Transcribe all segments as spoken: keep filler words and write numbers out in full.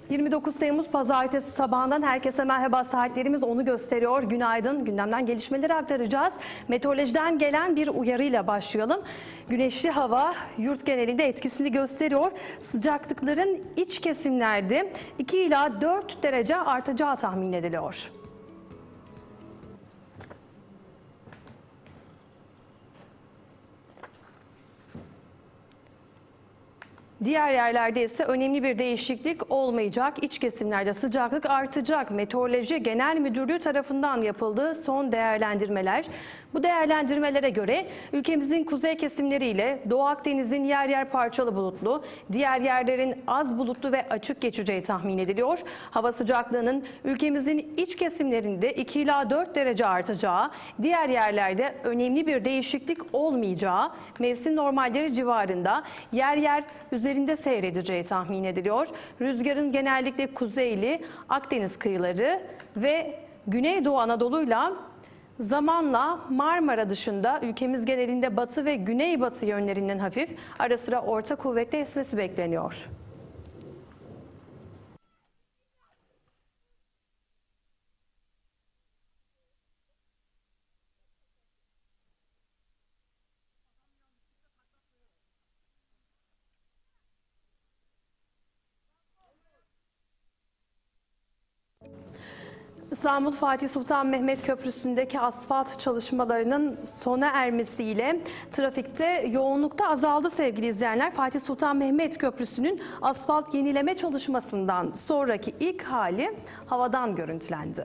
yirmi dokuz Temmuz Pazartesi sabahından herkese merhaba. Saatlerimiz onu gösteriyor. Günaydın. Gündemden gelişmeleri aktaracağız. Meteorolojiden gelen bir uyarıyla başlayalım. Güneşli hava yurt genelinde etkisini gösteriyor. Sıcaklıkların iç kesimlerde iki ila dört derece artacağı tahmin ediliyor. Diğer yerlerde ise önemli bir değişiklik olmayacak. İç kesimlerde sıcaklık artacak. Meteoroloji Genel Müdürlüğü tarafından yapıldığı son değerlendirmeler. Bu değerlendirmelere göre ülkemizin kuzey kesimleriyle Doğu Akdeniz'in yer yer parçalı bulutlu, diğer yerlerin az bulutlu ve açık geçeceği tahmin ediliyor. Hava sıcaklığının ülkemizin iç kesimlerinde iki ila dört derece artacağı, diğer yerlerde önemli bir değişiklik olmayacağı, mevsim normalleri civarında yer yer üzerinde seyredeceği tahmin ediliyor. Rüzgarın genellikle kuzeyli Akdeniz kıyıları ve Güneydoğu Anadolu'yla zamanla Marmara dışında ülkemiz genelinde batı ve güneybatı yönlerinden hafif, ara sıra orta kuvvetli esmesi bekleniyor. İstanbul Fatih Sultan Mehmet Köprüsü'ndeki asfalt çalışmalarının sona ermesiyle trafikte yoğunlukta azaldı sevgili izleyenler. Fatih Sultan Mehmet Köprüsü'nün asfalt yenileme çalışmasından sonraki ilk hali havadan görüntülendi.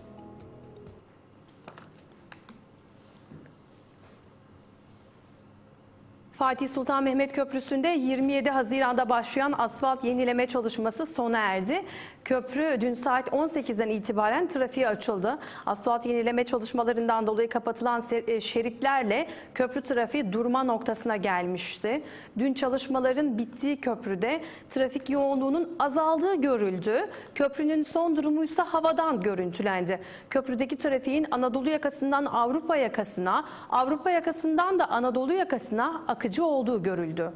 Fatih Sultan Mehmet Köprüsü'nde yirmi yedi Haziran'da başlayan asfalt yenileme çalışması sona erdi. Köprü dün saat on sekizden itibaren trafiğe açıldı. Asfalt yenileme çalışmalarından dolayı kapatılan şeritlerle köprü trafiği durma noktasına gelmişti. Dün çalışmaların bittiği köprüde trafik yoğunluğunun azaldığı görüldü. Köprünün son durumuysa havadan görüntülendi. Köprüdeki trafiğin Anadolu yakasından Avrupa yakasına, Avrupa yakasından da Anadolu yakasına akıcı olduğu görüldü.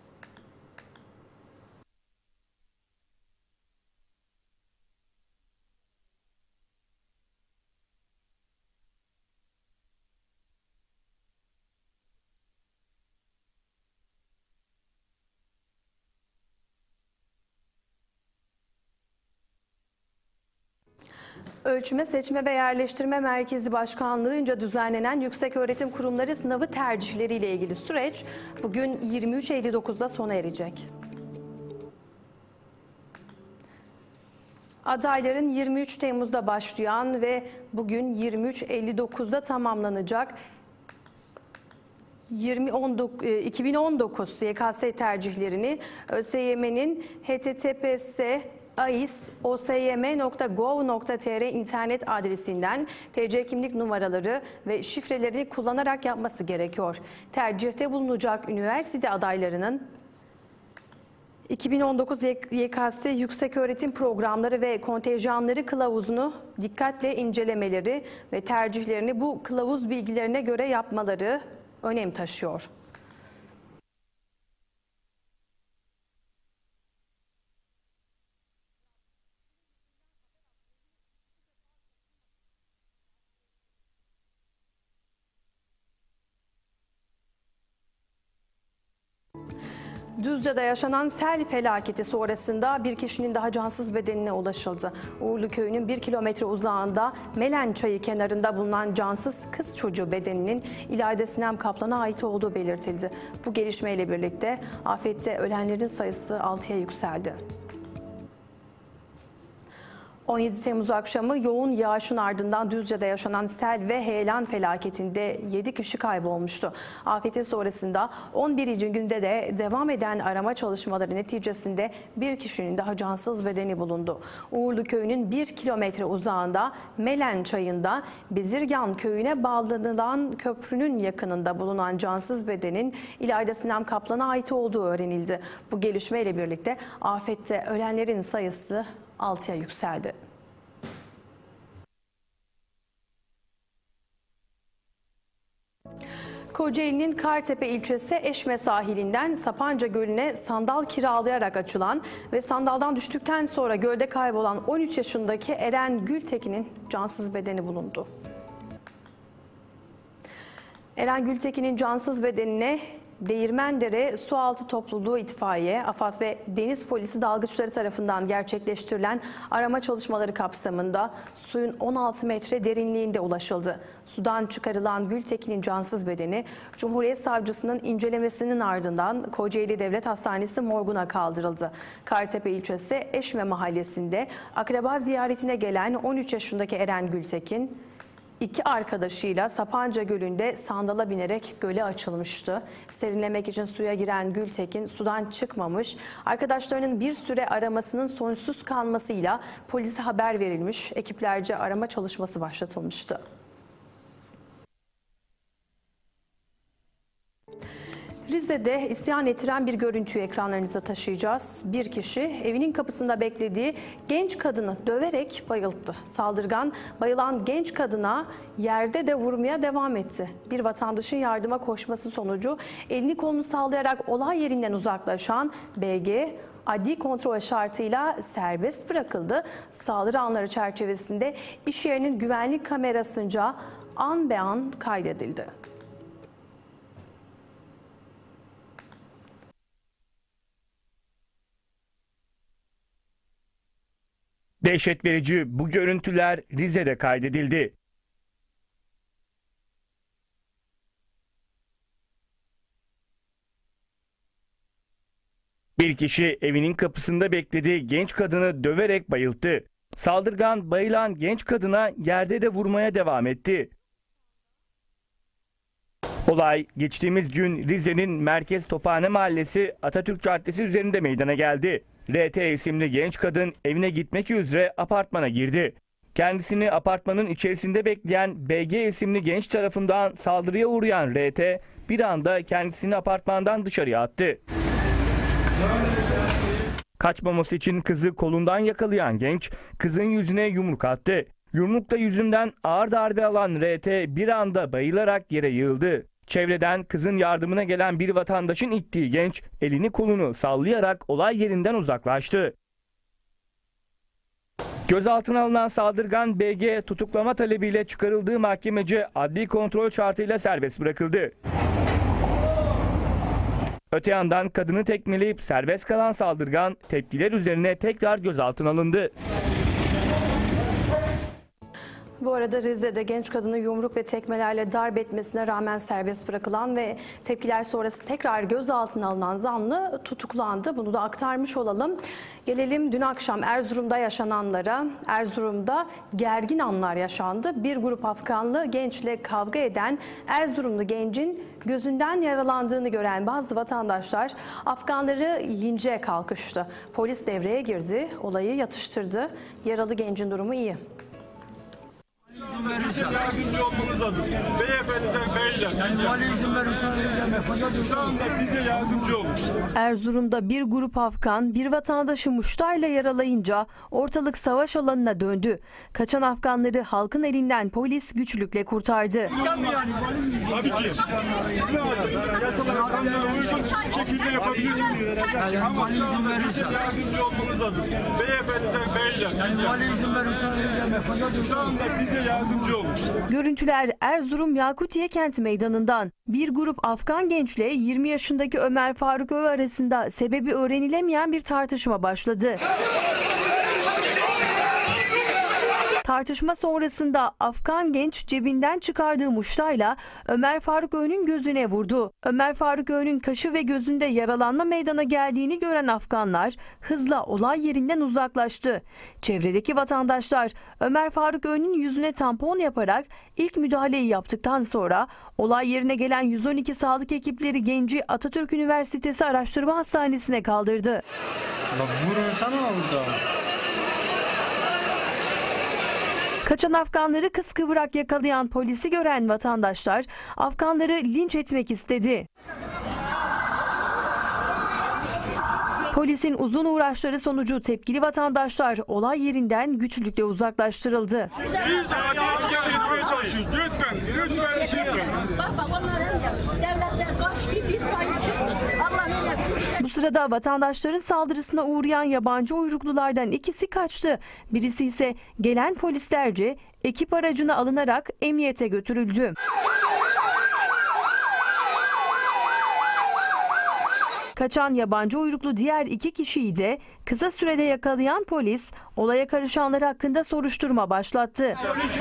Ölçme, Seçme ve Yerleştirme Merkezi Başkanlığı'nca düzenlenen Yükseköğretim Kurumları sınavı tercihleriyle ilgili süreç bugün yirmi üç elli dokuzda sona erecek. Adayların yirmi üç Temmuz'da başlayan ve bugün yirmi üç elli dokuzda tamamlanacak iki bin on dokuz Y K S tercihlerini ÖSYM'nin H T T P S ais o s y m nokta gov nokta t r internet adresinden T C kimlik numaraları ve şifrelerini kullanarak yapması gerekiyor. Tercihte bulunacak üniversite adaylarının iki bin on dokuz Y K S Yükseköğretim Programları ve Kontenjanları kılavuzunu dikkatle incelemeleri ve tercihlerini bu kılavuz bilgilerine göre yapmaları önem taşıyor. Düzce'de yaşanan sel felaketi sonrasında bir kişinin daha cansız bedenine ulaşıldı. Uğurlu Köyü'nün bir kilometre uzağında Melen Çayı kenarında bulunan cansız kız çocuğu bedeninin İlayda Sinem Kaplan'a ait olduğu belirtildi. Bu gelişmeyle birlikte afette ölenlerin sayısı altıya yükseldi. on yedi Temmuz akşamı yoğun yağışın ardından Düzce'de yaşanan sel ve heyelan felaketinde yedi kişi kaybolmuştu. Afetin sonrasında on birinci günde de devam eden arama çalışmaları neticesinde bir kişinin daha cansız bedeni bulundu. Uğurlu Köyü'nün bir kilometre uzağında Melen Çayı'nda Bezirgan Köyü'ne bağlanılan köprünün yakınında bulunan cansız bedenin İlayda Sinem Kaplan'a ait olduğu öğrenildi. Bu gelişmeyle birlikte afette ölenlerin sayısı altıya yükseldi. Kocaeli'nin Kartepe ilçesi Eşme sahilinden Sapanca Gölü'ne sandal kiralayarak açılan ve sandaldan düştükten sonra gölde kaybolan on üç yaşındaki Eren Gültekin'in cansız bedeni bulundu. Eren Gültekin'in cansız bedenine Değirmendere Sualtı Topluluğu İtfaiye, AFAD ve Deniz Polisi dalgıçları tarafından gerçekleştirilen arama çalışmaları kapsamında suyun on altı metre derinliğinde ulaşıldı. Sudan çıkarılan Gültekin'in cansız bedeni Cumhuriyet Savcısının incelemesinin ardından Kocaeli Devlet Hastanesi morguna kaldırıldı. Kartepe ilçesi Eşme mahallesinde akraba ziyaretine gelen on üç yaşındaki Eren Gültekin, İki arkadaşıyla Sapanca Gölü'nde sandala binerek göle açılmıştı. Serinlemek için suya giren Gültekin sudan çıkmamış. Arkadaşlarının bir süre aramasının sonuçsuz kalmasıyla polise haber verilmiş. Ekiplerce arama çalışması başlatılmıştı. Rize'de isyan ettiren bir görüntüyü ekranlarınıza taşıyacağız. Bir kişi evinin kapısında beklediği genç kadını döverek bayılttı. Saldırgan bayılan genç kadına yerde de vurmaya devam etti. Bir vatandaşın yardıma koşması sonucu elini kolunu sallayarak olay yerinden uzaklaşan B G adli kontrol şartıyla serbest bırakıldı. Saldırı anları çerçevesinde iş yerinin güvenlik kamerasınca an be an kaydedildi. Dehşet verici bu görüntüler Rize'de kaydedildi. Bir kişi evinin kapısında beklediği genç kadını döverek bayılttı. Saldırgan bayılan genç kadına yerde de vurmaya devam etti. Olay geçtiğimiz gün Rize'nin Merkez Tophane Mahallesi Atatürk Caddesi üzerinde meydana geldi. R T isimli genç kadın evine gitmek üzere apartmana girdi. Kendisini apartmanın içerisinde bekleyen B G isimli genç tarafından saldırıya uğrayan R T bir anda kendisini apartmandan dışarıya attı. Kaçmaması için kızı kolundan yakalayan genç kızın yüzüne yumruk attı. Yumrukla yüzünden ağır darbe alan R T bir anda bayılarak yere yığıldı. Çevreden kızın yardımına gelen bir vatandaşın ittiği genç elini kolunu sallayarak olay yerinden uzaklaştı. Gözaltına alınan saldırgan B G tutuklama talebiyle çıkarıldığı mahkemece adli kontrol şartıyla serbest bırakıldı. Öte yandan kadını tekmeleyip serbest kalan saldırgan tepkiler üzerine tekrar gözaltına alındı. Bu arada Rize'de genç kadını yumruk ve tekmelerle darp etmesine rağmen serbest bırakılan ve tepkiler sonrası tekrar gözaltına alınan zanlı tutuklandı. Bunu da aktarmış olalım. Gelelim dün akşam Erzurum'da yaşananlara. Erzurum'da gergin anlar yaşandı. Bir grup Afganlı gençle kavga eden Erzurumlu gencin gözünden yaralandığını gören bazı vatandaşlar Afganları lince kalkıştı. Polis devreye girdi, olayı yatıştırdı. Yaralı gencin durumu iyi. İzin verirsen. Yardımcı olmanız lazım. Beyefendiler, beyler. Kendi vali izin verirsen yapacağız. Bize yardımcı olun. Erzurum'da bir grup Afgan bir vatandaşı muştayla yaralayınca ortalık savaş alanına döndü. Kaçan Afganları halkın elinden polis güçlükle kurtardı. Tabii ki. Yasalara, kanunlara uygun şekilde yapabilirsiniz. Ama izin verirsen. Yardımcı olmanız lazım. Beyefendiler, beyler. Kendi vali izin verirsen yapacağız. Bize yardımcı olun. Görüntüler Erzurum Yakutiye Kent Meydanı'ndan. Bir grup Afgan gençle yirmi yaşındaki Ömer Faruk Ö arasında sebebi öğrenilemeyen bir tartışma başladı. Tartışma sonrasında Afgan genç cebinden çıkardığı muştayla Ömer Faruk Ö'nün gözüne vurdu. Ömer Faruk Ö'nün kaşı ve gözünde yaralanma meydana geldiğini gören Afganlar hızla olay yerinden uzaklaştı. Çevredeki vatandaşlar Ömer Faruk Ö'nün yüzüne tampon yaparak ilk müdahaleyi yaptıktan sonra olay yerine gelen yüz on iki sağlık ekipleri genci Atatürk Üniversitesi Araştırma Hastanesi'ne kaldırdı. Bak vurun sana orada. Kaçan Afganları kıskıvrak yakalayan polisi gören vatandaşlar Afganları linç etmek istedi. Polisin uzun uğraşları sonucu tepkili vatandaşlar olay yerinden güçlükle uzaklaştırıldı. Biz adaleti etmeye çalışıyoruz. Lütfen, lütfen, lütfen. Baba onların devletler kaç bir sayıyoruz. Allah'ın emri. Bu sırada vatandaşların saldırısına uğrayan yabancı uyruklulardan ikisi kaçtı. Birisi ise gelen polislerce ekip aracına alınarak emniyete götürüldü. Kaçan yabancı uyruklu diğer iki kişiyi de kısa sürede yakalayan polis olaya karışanlar hakkında soruşturma başlattı.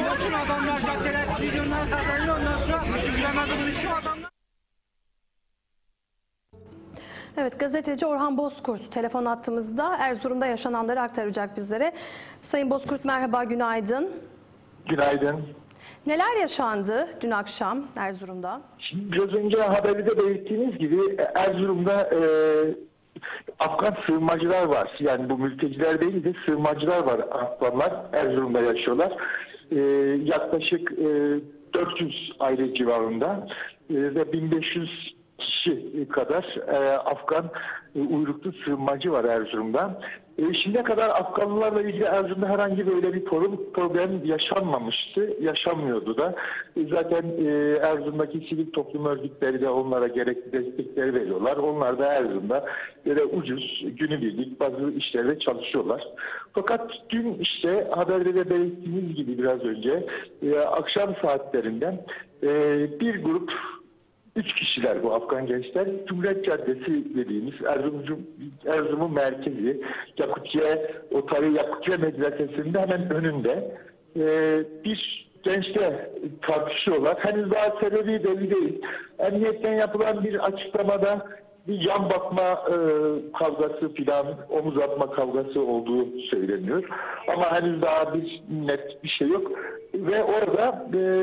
Evet, gazeteci Orhan Bozkurt telefon attığımızda Erzurum'da yaşananları aktaracak bizlere. Sayın Bozkurt merhaba, günaydın. Günaydın. Neler yaşandı dün akşam Erzurum'da? Şimdi biraz önce haberde de belirttiğiniz gibi Erzurum'da e, Afgan sığınmacılar var. Yani bu mülteciler değil de sığınmacılar var. Afganlar Erzurum'da yaşıyorlar. E, yaklaşık e, dört yüz aile civarında e, ve bin beş yüz kişi kadar e, Afgan e, uyruklu sığınmacı var Erzurum'da. E, şimdiye kadar Afganlılarla ilgili Erzurum'da herhangi böyle bir problem yaşanmamıştı, yaşanmıyordu da. E, zaten e, Erzurum'daki sivil toplum örgütleri de onlara gerekli destekleri veriyorlar. Onlar da Erzurum'da böyle ucuz, günübirlik bazı işlerde çalışıyorlar. Fakat dün işte haberde de belirttiğimiz gibi biraz önce e, akşam saatlerinden e, bir grup Üç kişiler bu Afgan gençler. Cumhuriyet Caddesi dediğimiz Erzurum, Erzurum'un merkezi Yakutiye, Otarı Yakutiye Medresesi'nde hemen önünde ee, bir gençle tartışıyorlar. Henüz daha sebebi belli değil. Emniyetten yapılan bir açıklamada bir yan bakma e, kavgası filan, omuz atma kavgası olduğu söyleniyor. Ama henüz daha bir net bir şey yok. Ve orada e,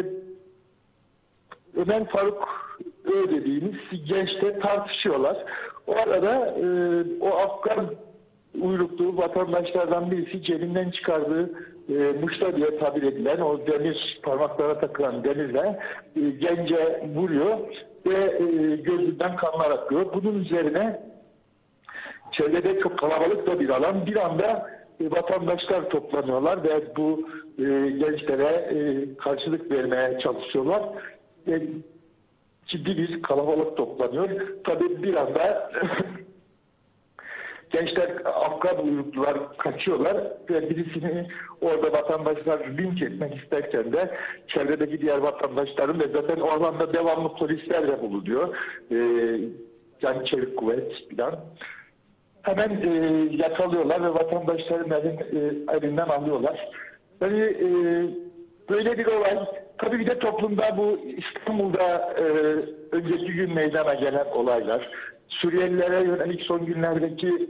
Ömer Faruk Ö dediğimiz gençle tartışıyorlar. O arada e, o Afgan uyruklu vatandaşlardan birisi cebinden çıkardığı e, muşta diye tabir edilen o demir, parmaklara takılan demirle e, gence vuruyor ve e, gözünden kanlar akıyor. Bunun üzerine çevrede çok kalabalık da bir alan. Bir anda e, vatandaşlar toplanıyorlar ve bu e, gençlere e, karşılık vermeye çalışıyorlar. E, ciddi bir kalabalık toplanıyor. Tabii bir anda gençler, Afgan uyruklular kaçıyorlar ve birisini orada vatandaşlar linç etmek isterken de çevredeki diğer vatandaşların ve zaten o alanda devamlı polisler de bulunuyor. Ee, yani çevik kuvvet falan. Hemen e, yakalıyorlar ve vatandaşların elin, e, elinden alıyorlar. Yani e, böyle bir olay. Tabii bir de toplumda bu İstanbul'da e, önceki gün meydana gelen olaylar, Suriyelilere yönelik son günlerdeki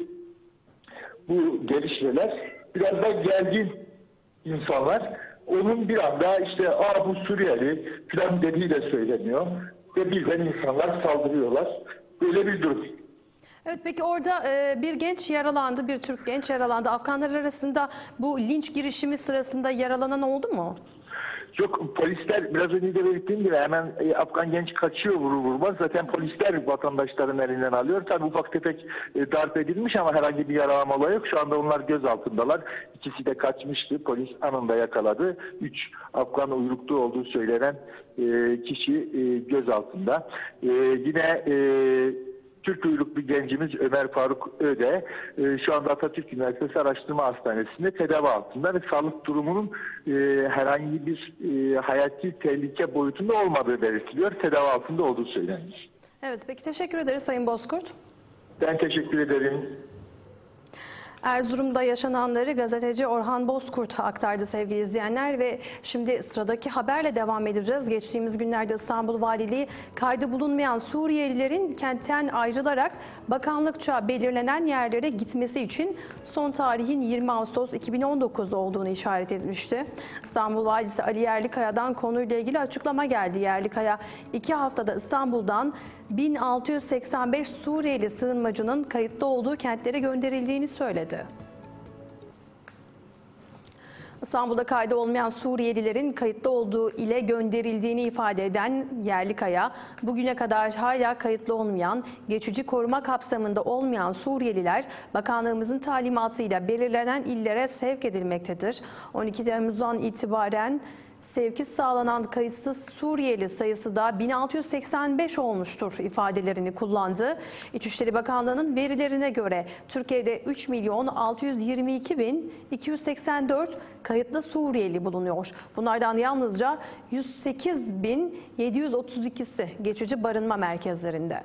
bu gelişmeler biraz da gergin insanlar. Onun bir anda işte aa bu Suriyeli falan dediği de söyleniyor ve birden insanlar saldırıyorlar. Böyle bir durum. Evet, peki orada e, bir genç yaralandı, bir Türk genç yaralandı. Afganlar arasında bu linç girişimi sırasında yaralanan oldu mu? Yok, polisler biraz önce de belirttiğim gibi hemen e, Afgan genç kaçıyor vurur vurmaz. Zaten polisler vatandaşların elinden alıyor. Tabii ufak tefek e, darp edilmiş ama herhangi bir yaralama olayı yok. Şu anda onlar gözaltındalar. İkisi de kaçmıştı. Polis anında yakaladı. Üç Afgan uyruklu olduğu söylenen e, kişi e, gözaltında. E, yine e, Türk uyruklu gencimiz Ömer Faruk Öde e, şu anda Atatürk Üniversitesi Araştırma Hastanesi'nde tedavi altında ve sağlık durumunun e, herhangi bir e, hayati tehlike boyutunda olmadığı belirtiliyor. Tedavi altında olduğu söyleniyor. Evet, peki teşekkür ederiz Sayın Bozkurt. Ben teşekkür ederim. Erzurum'da yaşananları gazeteci Orhan Bozkurt aktardı sevgili izleyenler ve şimdi sıradaki haberle devam edeceğiz. Geçtiğimiz günlerde İstanbul Valiliği kaydı bulunmayan Suriyelilerin kentten ayrılarak bakanlıkça belirlenen yerlere gitmesi için son tarihin yirmi Ağustos iki bin on dokuz olduğunu işaret etmişti. İstanbul Valisi Ali Yerlikaya'dan konuyla ilgili açıklama geldi. Yerlikaya iki haftada İstanbul'dan bin altı yüz seksen beş Suriyeli sığınmacının kayıtlı olduğu kentlere gönderildiğini söyledi. İstanbul'da kaydı olmayan Suriyelilerin kayıtlı olduğu ile gönderildiğini ifade eden Yerlikaya, bugüne kadar hala kayıtlı olmayan, geçici koruma kapsamında olmayan Suriyeliler bakanlığımızın talimatıyla belirlenen illere sevk edilmektedir. on iki Temmuz'dan itibaren sevki sağlanan kayıtsız Suriyeli sayısı da bin altı yüz seksen beş olmuştur ifadelerini kullandı. İçişleri Bakanlığı'nın verilerine göre Türkiye'de üç milyon altı yüz yirmi iki bin iki yüz seksen dört kayıtlı Suriyeli bulunuyor. Bunlardan yalnızca yüz sekiz bin yedi yüz otuz ikisi geçici barınma merkezlerinde.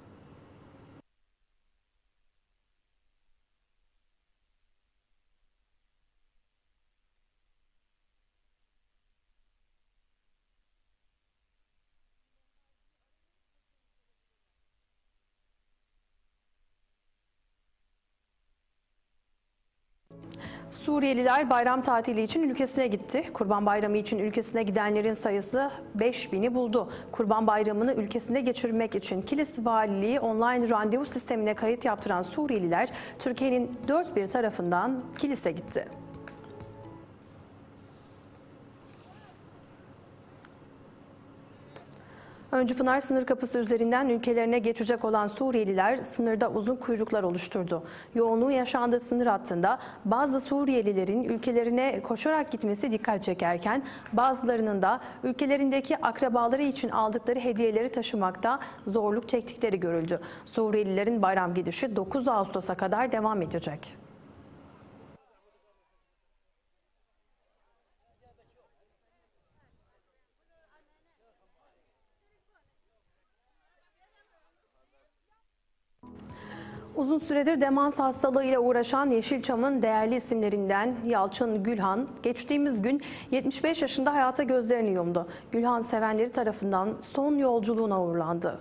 Suriyeliler bayram tatili için ülkesine gitti. Kurban Bayramı için ülkesine gidenlerin sayısı beş bini buldu. Kurban Bayramı'nı ülkesinde geçirmek için Kilis Valiliği online randevu sistemine kayıt yaptıran Suriyeliler Türkiye'nin dört bir tarafından Kilis'e gitti. Öncüpınar sınır kapısı üzerinden ülkelerine geçecek olan Suriyeliler sınırda uzun kuyruklar oluşturdu. Yoğunluğu yaşandığı sınır hattında bazı Suriyelilerin ülkelerine koşarak gitmesi dikkat çekerken bazılarının da ülkelerindeki akrabaları için aldıkları hediyeleri taşımakta zorluk çektikleri görüldü. Suriyelilerin bayram gidişi dokuz Ağustos'a kadar devam edecek. Uzun süredir demans hastalığıyla uğraşan Yeşilçam'ın değerli isimlerinden Yalçın Gülhan, geçtiğimiz gün yetmiş beş yaşında hayata gözlerini yumdu. Gülhan sevenleri tarafından son yolculuğuna uğurlandı.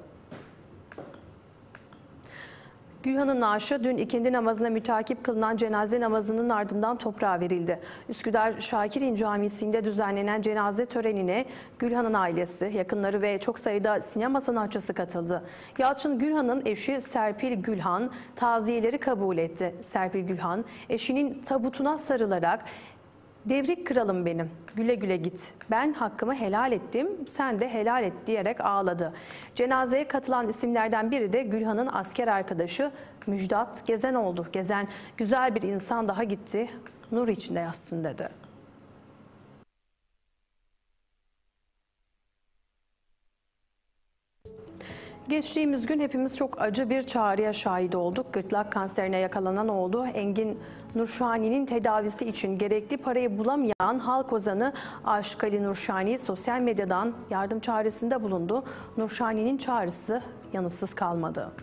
Gülhan'ın naaşı dün ikindi namazına mütakip kılınan cenaze namazının ardından toprağa verildi. Üsküdar Şakirin Camisi'nde düzenlenen cenaze törenine Gülhan'ın ailesi, yakınları ve çok sayıda sinema sanatçısı katıldı. Yalçın Gülhan'ın eşi Serpil Gülhan taziyeleri kabul etti. Serpil Gülhan eşinin tabutuna sarılarak "Devrik kralım benim, güle güle git. Ben hakkımı helal ettim, sen de helal et" diyerek ağladı. Cenazeye katılan isimlerden biri de Gülhan'ın asker arkadaşı Müjdat Gezen oldu. Gezen, "Güzel bir insan daha gitti, nur içinde yatsın" dedi. Geçtiğimiz gün hepimiz çok acı bir çağrıya şahit olduk. Gırtlak kanserine yakalanan oğlu Engin Nurşani'nin tedavisi için gerekli parayı bulamayan halk ozanı Aşık Ali Nurşani sosyal medyadan yardım çağrısında bulundu. Nurşani'nin çağrısı yanıtsız kalmadı.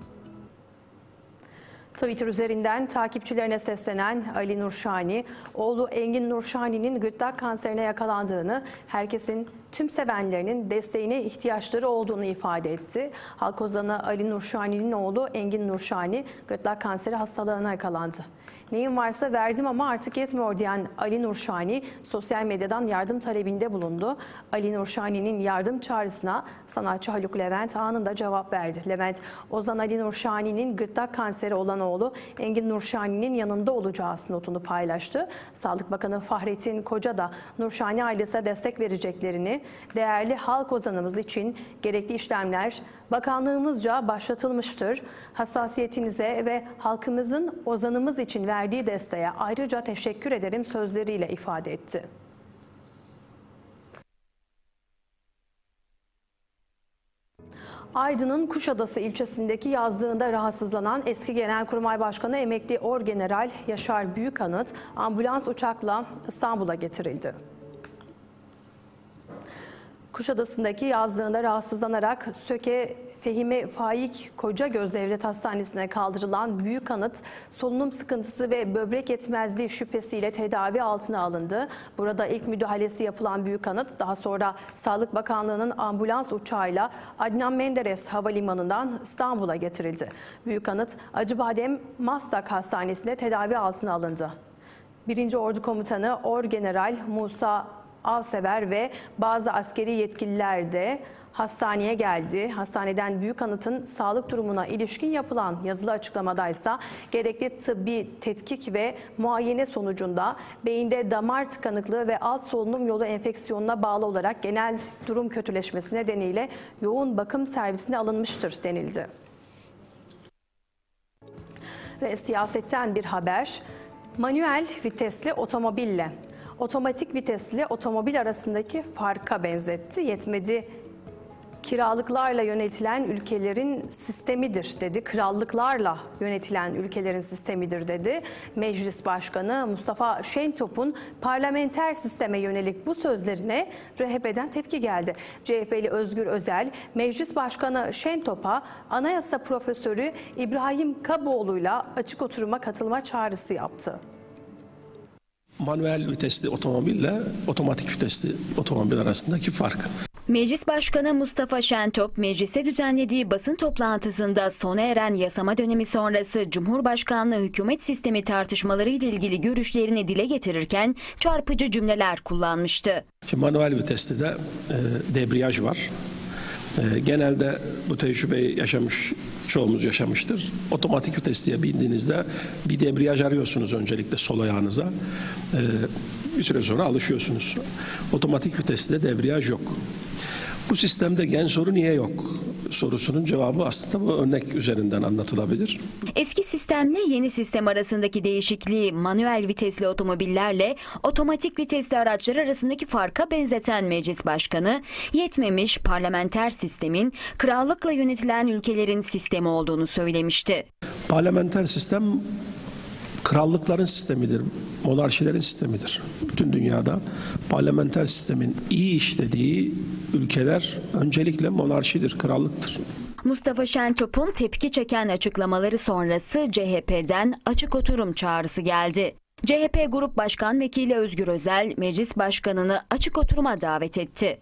Twitter üzerinden takipçilerine seslenen Ali Nurşani, oğlu Engin Nurşani'nin gırtlak kanserine yakalandığını, herkesin, tüm sevenlerinin desteğine ihtiyaçları olduğunu ifade etti. Halk ozanı Ali Nurşani'nin oğlu Engin Nurşani gırtlak kanseri hastalığına yakalandı. "Neyim varsa verdim ama artık yetmiyor" diyen Ali Nurşani sosyal medyadan yardım talebinde bulundu. Ali Nurşani'nin yardım çağrısına sanatçı Haluk Levent anında cevap verdi. Levent, Ozan Ali Nurşani'nin gırtlak kanseri olan oğlu Engin Nurşani'nin yanında olacağı notunu paylaştı. Sağlık Bakanı Fahrettin Koca da Nurşani ailesine destek vereceklerini, "Değerli halk ozanımız için gerekli işlemler bakanlığımızca başlatılmıştır. Hassasiyetinize ve halkımızın ozanımız için verdiği desteğe ayrıca teşekkür ederim" sözleriyle ifade etti. Aydın'ın Kuşadası ilçesindeki yazlığında rahatsızlanan eski Genelkurmay Başkanı Emekli Orgeneral Yaşar Büyükanıt ambulans uçakla İstanbul'a getirildi. Kuşadası'ndaki yazlığında rahatsızlanarak Söke Fehime Faik Kocagöz Devlet Hastanesi'ne kaldırılan Büyükanıt, solunum sıkıntısı ve böbrek yetmezliği şüphesiyle tedavi altına alındı. Burada ilk müdahalesi yapılan Büyükanıt, daha sonra Sağlık Bakanlığı'nın ambulans uçağıyla Adnan Menderes Havalimanı'ndan İstanbul'a getirildi. Büyükanıt, Acıbadem Maslak Hastanesi'nde tedavi altına alındı. birinci Ordu Komutanı Orgeneral Musa Avsever ve bazı askeri yetkililer de hastaneye geldi. Hastaneden Büyükanıt'ın sağlık durumuna ilişkin yapılan yazılı açıklamadaysa gerekli tıbbi tetkik ve muayene sonucunda beyinde damar tıkanıklığı ve alt solunum yolu enfeksiyonuna bağlı olarak genel durum kötüleşmesi nedeniyle yoğun bakım servisine alınmıştır denildi. Ve siyasetten bir haber. Manuel vitesli otomobille otomatik vitesli otomobil arasındaki farka benzetti. Yetmedi, kiralıklarla yönetilen ülkelerin sistemidir dedi. Krallıklarla yönetilen ülkelerin sistemidir dedi. Meclis Başkanı Mustafa Şentop'un parlamenter sisteme yönelik bu sözlerine C H P'den tepki geldi. C H P'li Özgür Özel, Meclis Başkanı Şentop'a Anayasa Profesörü İbrahim Kaboğlu'yla açık oturuma katılma çağrısı yaptı. Manuel vitesli otomobille otomatik vitesli otomobil arasındaki fark. Meclis Başkanı Mustafa Şentop, meclise düzenlediği basın toplantısında sona eren yasama dönemi sonrası Cumhurbaşkanlığı hükümet sistemi tartışmaları ile ilgili görüşlerini dile getirirken çarpıcı cümleler kullanmıştı. Şimdi manuel vitesli de e, debriyaj var. E, genelde bu tecrübeyi yaşamış, çoğumuz yaşamıştır. Otomatik vitesliye bindiğinizde bir debriyaj arıyorsunuz öncelikle sol ayağınıza. E, bir süre sonra alışıyorsunuz. Otomatik vitesli de debriyaj yok. Bu sistemde gen soru niye yok sorusunun cevabı aslında bu örnek üzerinden anlatılabilir. Eski sistemle yeni sistem arasındaki değişikliği manuel vitesli otomobillerle otomatik vitesli araçlar arasındaki farka benzeten Meclis Başkanı, yetmemiş parlamenter sistemin krallıkla yönetilen ülkelerin sistemi olduğunu söylemişti. Parlamenter sistem krallıkların sistemidir, monarşilerin sistemidir. Bütün dünyada parlamenter sistemin iyi işlediği ülkeler öncelikle monarşidir, krallıktır. Mustafa Şentop'un tepki çeken açıklamaları sonrası C H P'den açık oturum çağrısı geldi. C H P Grup Başkan Vekili Özgür Özel, Meclis Başkanı'nı açık oturuma davet etti.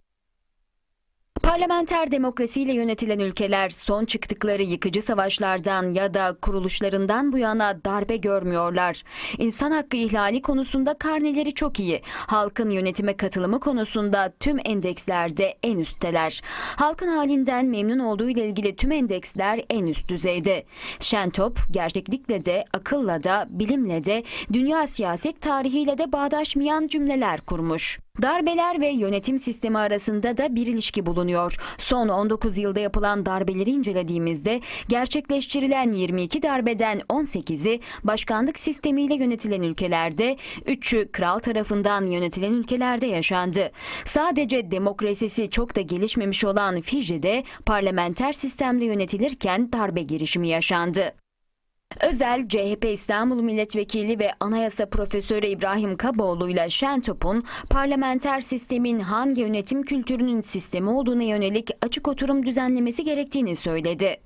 Parlamenter demokrasiyle yönetilen ülkeler son çıktıkları yıkıcı savaşlardan ya da kuruluşlarından bu yana darbe görmüyorlar. İnsan hakkı ihlali konusunda karneleri çok iyi. Halkın yönetime katılımı konusunda tüm endekslerde en üstteler. Halkın halinden memnun olduğu ile ilgili tüm endeksler en üst düzeyde. Şentop, gerçeklikle de, akılla da, bilimle de, dünya siyaset tarihiyle de bağdaşmayan cümleler kurmuş. Darbeler ve yönetim sistemi arasında da bir ilişki bulunuyor. Son on dokuz yılda yapılan darbeleri incelediğimizde gerçekleştirilen yirmi iki darbeden on sekizi başkanlık sistemiyle yönetilen ülkelerde, üçü kral tarafından yönetilen ülkelerde yaşandı. Sadece demokrasisi çok da gelişmemiş olan Fiji'de parlamenter sistemle yönetilirken darbe girişimi yaşandı. Özel, C H P İstanbul Milletvekili ve Anayasa Profesörü İbrahim Kaboğlu ile Şentop'un parlamenter sistemin hangi yönetim kültürünün sistemi olduğuna yönelik açık oturum düzenlemesi gerektiğini söyledi.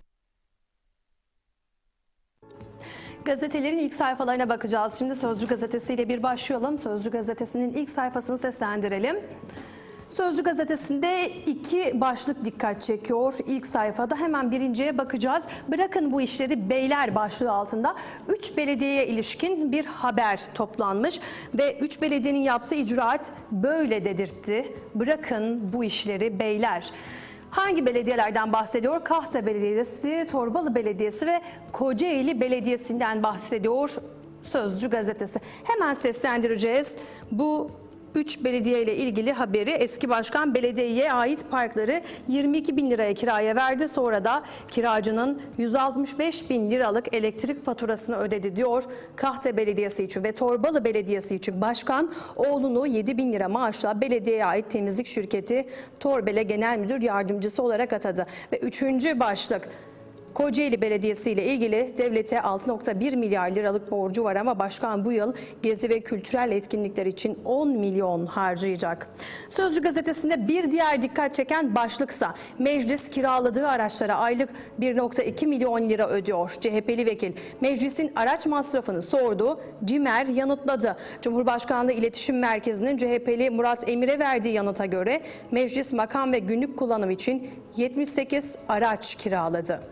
Gazetelerin ilk sayfalarına bakacağız. Şimdi Sözcü Gazetesi ile bir başlayalım. Sözcü Gazetesi'nin ilk sayfasını seslendirelim. Sözcü Gazetesi'nde iki başlık dikkat çekiyor. İlk sayfada hemen birinciye bakacağız. Bırakın bu işleri beyler başlığı altında üç belediyeye ilişkin bir haber toplanmış. Ve üç belediyenin yaptığı icraat böyle dedirtti. Bırakın bu işleri beyler. Hangi belediyelerden bahsediyor? Kahta Belediyesi, Torbalı Belediyesi ve Kocaeli Belediyesi'nden bahsediyor Sözcü Gazetesi. Hemen seslendireceğiz bu üç belediye ile ilgili haberi. Eski başkan belediyeye ait parkları yirmi iki bin liraya kiraya verdi. Sonra da kiracının yüz altmış beş bin liralık elektrik faturasını ödedi diyor. Kahta Belediyesi için ve Torbalı Belediyesi için başkan oğlunu yedi bin lira maaşla belediyeye ait temizlik şirketi Torbele Genel Müdür Yardımcısı olarak atadı. Ve üçüncü başlık, Kocaeli Belediyesi ile ilgili devlete altı nokta bir milyar liralık borcu var ama başkan bu yıl gezi ve kültürel etkinlikler için on milyon harcayacak. Sözcü Gazetesi'nde bir diğer dikkat çeken başlıksa meclis kiraladığı araçlara aylık bir nokta iki milyon lira ödüyor. C H P'li vekil meclisin araç masrafını sordu, CİMER yanıtladı. Cumhurbaşkanlığı İletişim Merkezi'nin C H P'li Murat Emir'e verdiği yanıta göre meclis makam ve günlük kullanım için yetmiş sekiz araç kiraladı.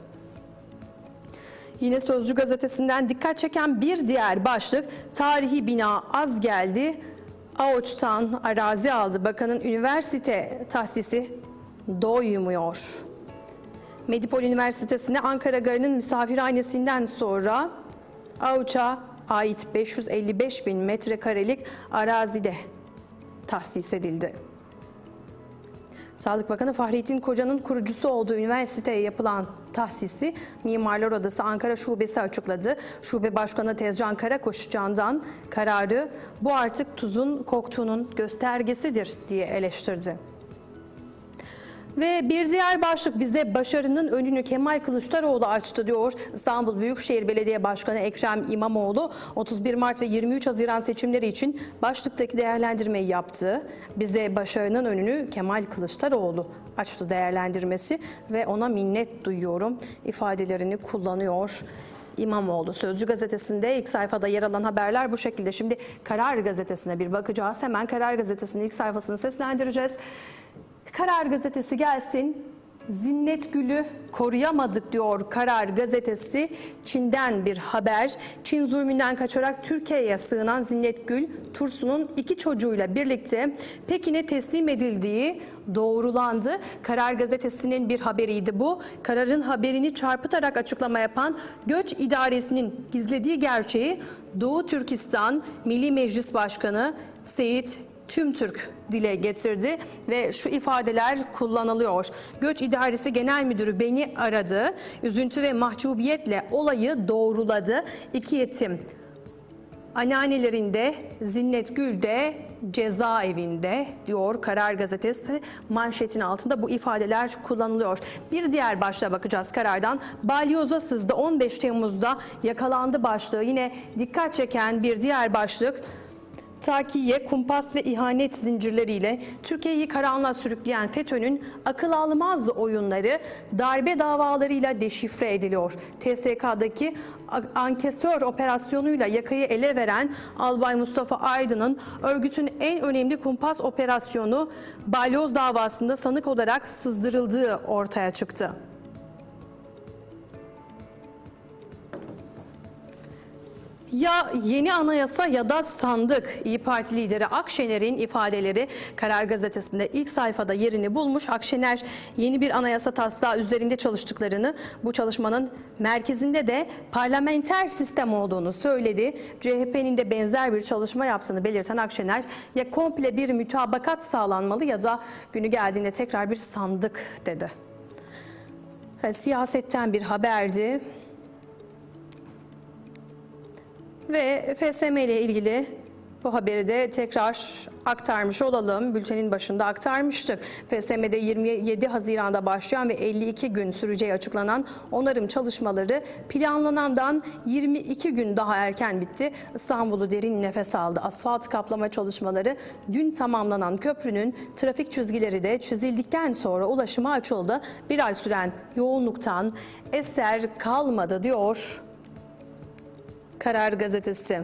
Yine Sözcü Gazetesi'nden dikkat çeken bir diğer başlık, tarihi bina az geldi Ağuç'tan arazi aldı. Bakanın üniversite tahsisi doymuyor. Medipol Üniversitesi'ne Ankara Garı'nın misafirhanesinden sonra Ağuç'a ait beş yüz elli beş bin metrekarelik arazide tahsis edildi. Sağlık Bakanı Fahrettin Koca'nın kurucusu olduğu üniversiteye yapılan tahsisi Mimarlar Odası Ankara Şubesi açıkladı. Şube Başkanı Tezcan Karakoşcan'dan kararı bu artık tuzun koktuğunun göstergesidir diye eleştirdi. Ve bir diğer başlık bize başarının önünü Kemal Kılıçdaroğlu açtı diyor. İstanbul Büyükşehir Belediye Başkanı Ekrem İmamoğlu otuz bir Mart ve yirmi üç Haziran seçimleri için başlıktaki değerlendirmeyi yaptı. Bize başarının önünü Kemal Kılıçdaroğlu açtı değerlendirmesi ve ona minnet duyuyorum ifadelerini kullanıyor İmamoğlu. Sözcü gazetesinde ilk sayfada yer alan haberler bu şekilde. Şimdi Karar Gazetesi'ne bir bakacağız. Hemen Karar Gazetesi'nin ilk sayfasını seslendireceğiz. Karar Gazetesi gelsin. Zinnet Gül'ü koruyamadık diyor Karar Gazetesi. Çin'den bir haber. Çin zulmünden kaçarak Türkiye'ye sığınan Zinnet Gül, Tursun'un iki çocuğuyla birlikte Pekin'e teslim edildiği doğrulandı. Karar Gazetesi'nin bir haberiydi bu. Kararın haberini çarpıtarak açıklama yapan Göç İdaresi'nin gizlediği gerçeği Doğu Türkistan Milli Meclis Başkanı Seyit Tümtürk dile getirdi ve şu ifadeler kullanılıyor. Göç İdaresi Genel Müdürü beni aradı. Üzüntü ve mahcubiyetle olayı doğruladı. İki yetim anneannelerinde, Zinnet Gül de cezaevinde diyor Karar Gazetesi. Manşetin altında bu ifadeler kullanılıyor. Bir diğer başlığa bakacağız Karar'dan. Balyoza sızdı, on beş Temmuz'da yakalandı başlığı. Yine dikkat çeken bir diğer başlık. Takiye, kumpas ve ihanet zincirleriyle Türkiye'yi karanlığa sürükleyen FETÖ'nün akıl almaz oyunları darbe davalarıyla deşifre ediliyor. T S K'daki ankesör operasyonuyla yakayı ele veren Albay Mustafa Aydın'ın örgütün en önemli kumpas operasyonu balyoz davasında sanık olarak sızdırıldığı ortaya çıktı. Ya yeni anayasa ya da sandık. İYİ Parti lideri Akşener'in ifadeleri Karar Gazetesi'nde ilk sayfada yerini bulmuş. Akşener yeni bir anayasa taslağı üzerinde çalıştıklarını, bu çalışmanın merkezinde de parlamenter sistem olduğunu söyledi. C H P'nin de benzer bir çalışma yaptığını belirten Akşener, ya komple bir mütabakat sağlanmalı ya da günü geldiğinde tekrar bir sandık dedi. Siyasetten bir haberdi. Ve F S M ile ilgili bu haberi de tekrar aktarmış olalım. Bültenin başında aktarmıştık. F S M'de yirmi yedi Haziran'da başlayan ve elli iki gün süreceği açıklanan onarım çalışmaları planlanandan yirmi iki gün daha erken bitti. İstanbul'u derin nefes aldı. Asfalt kaplama çalışmaları dün tamamlanan köprünün trafik çizgileri de çizildikten sonra ulaşıma açıldı. Bir ay süren yoğunluktan eser kalmadı diyor Karar Gazetesi.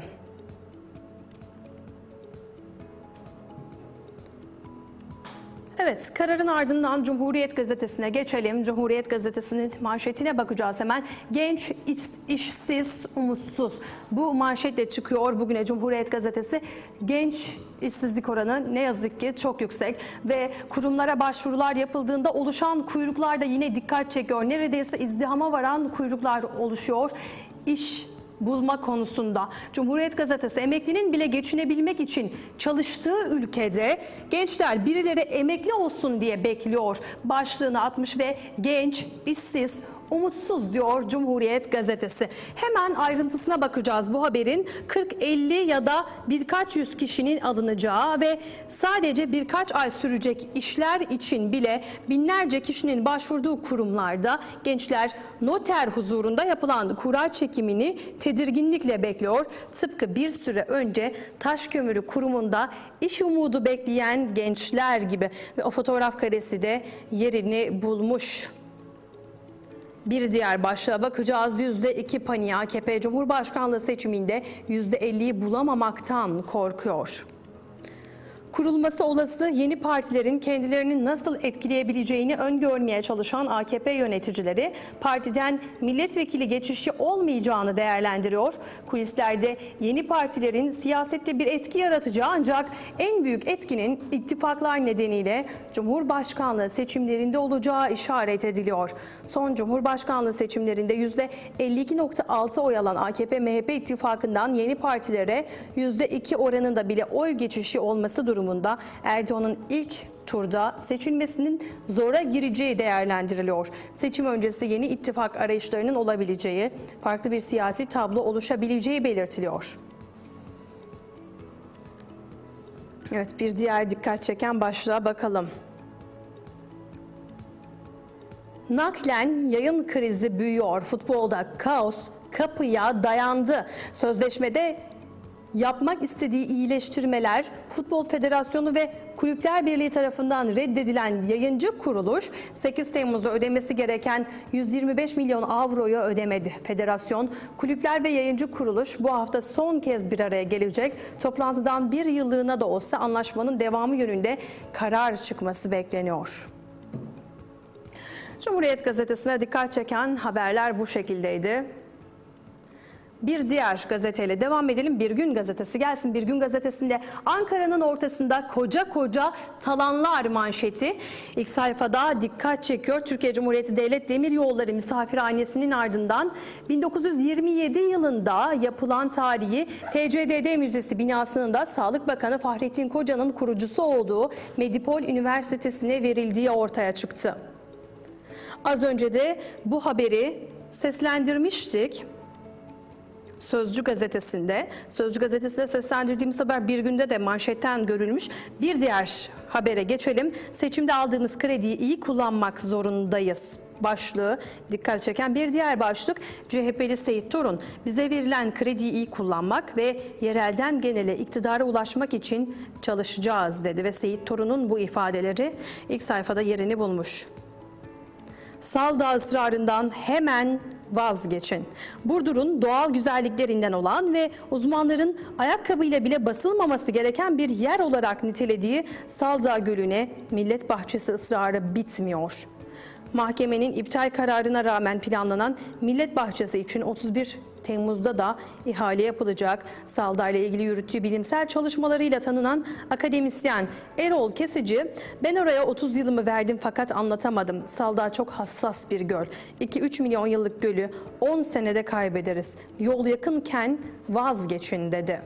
Evet, kararın ardından Cumhuriyet Gazetesi'ne geçelim. Cumhuriyet Gazetesi'nin manşetine bakacağız hemen. Genç, iş, işsiz, umutsuz. Bu manşetle çıkıyor bugüne Cumhuriyet Gazetesi. Genç işsizlik oranı ne yazık ki çok yüksek ve kurumlara başvurular yapıldığında oluşan kuyruklar da yine dikkat çekiyor. Neredeyse izdihama varan kuyruklar oluşuyor. İş bulma konusunda Cumhuriyet Gazetesi emeklinin bile geçinebilmek için çalıştığı ülkede gençler birileri emekli olsun diye bekliyor başlığını atmış ve genç, işsiz, umutsuz diyor Cumhuriyet Gazetesi. Hemen ayrıntısına bakacağız bu haberin. kırk elli ya da birkaç yüz kişinin alınacağı ve sadece birkaç ay sürecek işler için bile binlerce kişinin başvurduğu kurumlarda gençler noter huzurunda yapılan kura çekimini tedirginlikle bekliyor. Tıpkı bir süre önce Taşkömürü Kurumu'nda iş umudu bekleyen gençler gibi ve o fotoğraf karesi de yerini bulmuş. Bir diğer başlığa bakacağız. yüzde iki paniği. A K P Cumhurbaşkanlığı seçiminde yüzde elliyi bulamamaktan korkuyor. Kurulması olası yeni partilerin kendilerini nasıl etkileyebileceğini öngörmeye çalışan A K P yöneticileri partiden milletvekili geçişi olmayacağını değerlendiriyor. Kulislerde yeni partilerin siyasette bir etki yaratacağı ancak en büyük etkinin ittifaklar nedeniyle Cumhurbaşkanlığı seçimlerinde olacağı işaret ediliyor. Son Cumhurbaşkanlığı seçimlerinde yüzde elli iki nokta altı oy alan A K P M H P ittifakından yeni partilere yüzde iki oranında bile oy geçişi olması durumunda Erdoğan'ın ilk turda seçilmesinin zora gireceği değerlendiriliyor. Seçim öncesi yeni ittifak arayışlarının olabileceği, farklı bir siyasi tablo oluşabileceği belirtiliyor. Evet, bir diğer dikkat çeken başlığa bakalım. Naklen yayın krizi büyüyor. Futbolda kaos kapıya dayandı. Sözleşmede yapmak istediği iyileştirmeler Futbol Federasyonu ve Kulüpler Birliği tarafından reddedilen yayıncı kuruluş sekiz Temmuz'da ödemesi gereken yüz yirmi beş milyon avroyu ödemedi. Federasyon, kulüpler ve yayıncı kuruluş bu hafta son kez bir araya gelecek. Toplantıdan bir yıllığına da olsa anlaşmanın devamı yönünde karar çıkması bekleniyor. Cumhuriyet Gazetesi'ne dikkat çeken haberler bu şekildeydi. Bir diğer gazeteyle devam edelim. Bir Gün Gazetesi gelsin. Bir Gün Gazetesi'nde Ankara'nın ortasında koca koca talanlar manşeti ilk sayfada dikkat çekiyor. Türkiye Cumhuriyeti Devlet Demiryolları Misafirhanesi'nin ardından bin dokuz yüz yirmi yedi yılında yapılan tarihi T C D D Müzesi binasının da Sağlık Bakanı Fahrettin Koca'nın kurucusu olduğu Medipol Üniversitesi'ne verildiği ortaya çıktı. Az önce de bu haberi seslendirmiştik. Sözcü gazetesinde, Sözcü gazetesinde seslendirdiğimiz haber Bir Gün'de de manşetten görülmüş. Bir diğer habere geçelim. Seçimde aldığımız krediyi iyi kullanmak zorundayız başlığı dikkat çeken bir diğer başlık. C H P'li Seyit Torun, bize verilen krediyi iyi kullanmak ve yerelden genele iktidara ulaşmak için çalışacağız dedi ve Seyit Torun'un bu ifadeleri ilk sayfada yerini bulmuş. Salda ısrarından hemen vazgeçin. Burdur'un doğal güzelliklerinden olan ve uzmanların ayakkabıyla bile basılmaması gereken bir yer olarak nitelediği Salda Gölü'ne millet bahçesi ısrarı bitmiyor. Mahkemenin iptal kararına rağmen planlanan millet bahçesi için otuz bir Temmuz'da da ihale yapılacak. Salda ile ilgili yürüttüğü bilimsel çalışmalarıyla tanınan akademisyen Erol Kesici, ben oraya otuz yılımı verdim fakat anlatamadım. Salda çok hassas bir göl. iki üç milyon yıllık gölü on senede kaybederiz. Yol yakınken vazgeçin dedi.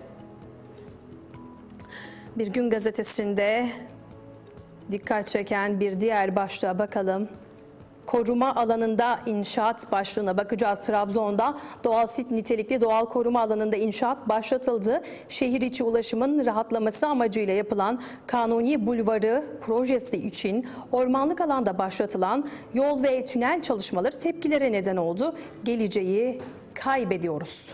Bir Gün Gazetesi'nde dikkat çeken bir diğer başlığa bakalım. Koruma alanında inşaat başlığına bakacağız. Trabzon'da doğal sit nitelikli doğal koruma alanında inşaat başlatıldı. Şehir içi ulaşımın rahatlaması amacıyla yapılan Kanuni Bulvarı projesi için ormanlık alanda başlatılan yol ve tünel çalışmaları tepkilere neden oldu. Geleceği kaybediyoruz.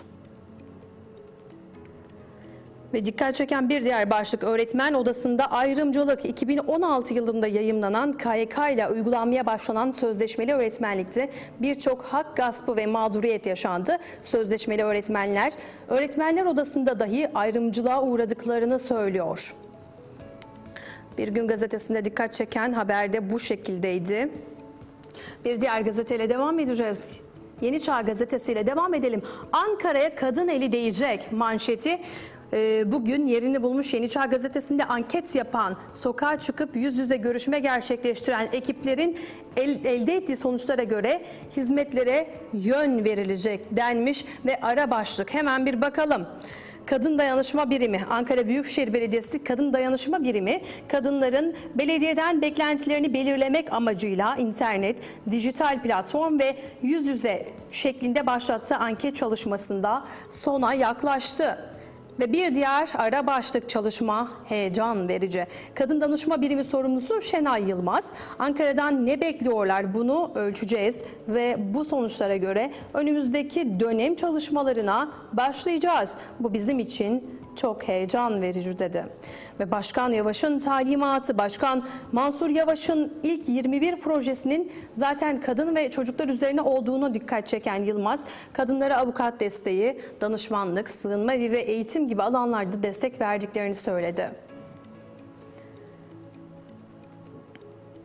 Ve dikkat çeken bir diğer başlık öğretmen odasında ayrımcılık. iki bin on altı yılında yayımlanan K Y K ile uygulanmaya başlanan sözleşmeli öğretmenlikte birçok hak gaspı ve mağduriyet yaşandı. Sözleşmeli öğretmenler, öğretmenler odasında dahi ayrımcılığa uğradıklarını söylüyor. Bir Gün Gazetesi'nde dikkat çeken haber de bu şekildeydi. Bir diğer gazeteyle devam edeceğiz. Yeni Çağ Gazetesi ile devam edelim. Ankara'ya kadın eli değecek manşeti bugün yerini bulmuş. Yeni Çağ Gazetesi'nde anket yapan, sokağa çıkıp yüz yüze görüşme gerçekleştiren ekiplerin el, elde ettiği sonuçlara göre hizmetlere yön verilecek denmiş ve ara başlık hemen bir bakalım. Kadın Dayanışma Birimi, Ankara Büyükşehir Belediyesi Kadın Dayanışma Birimi, kadınların belediyeden beklentilerini belirlemek amacıyla internet, dijital platform ve yüz yüze şeklinde başlattığı anket çalışmasında sona yaklaştı. Ve bir diğer ara başlık çalışma heyecan verici. Kadın Danışma Birimi sorumlusu Şenay Yılmaz, Ankara'dan ne bekliyorlar bunu ölçeceğiz ve bu sonuçlara göre önümüzdeki dönem çalışmalarına başlayacağız. Bu bizim için çok heyecan verici dedi. Ve Başkan Yavaş'ın talimatı, Başkan Mansur Yavaş'ın ilk yirmi bir projesinin zaten kadın ve çocuklar üzerine olduğunu dikkat çeken Yılmaz, kadınlara avukat desteği, danışmanlık, sığınma evi ve eğitim gibi alanlarda destek verdiklerini söyledi.